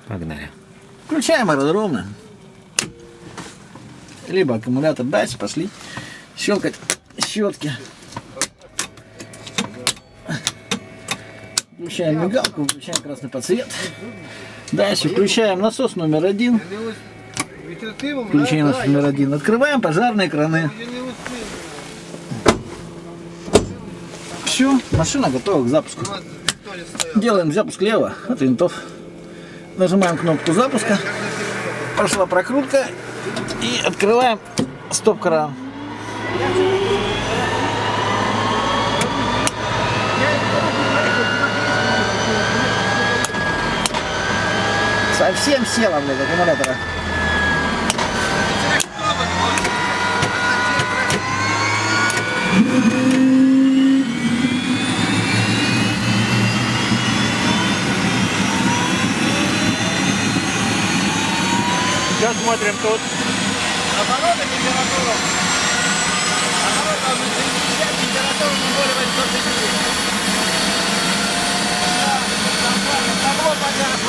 Погнали. Включаем аэродромы. Либо аккумулятор. Дальше пошли щелкать щетки. Включаем мигалку, включаем красный подсвет. Дальше включаем насос номер 1. Включаем насос номер 1. Открываем пожарные краны. Все, машина готова к запуску. Делаем запуск лево от винтов. Нажимаем кнопку запуска. Пошла прокрутка. И открываем стоп-кран. Совсем села, блядь, аккумулятора. Сейчас смотрим тут. Обороты температуру. Обороты температуру не более 800 дегрей. Табло пожара.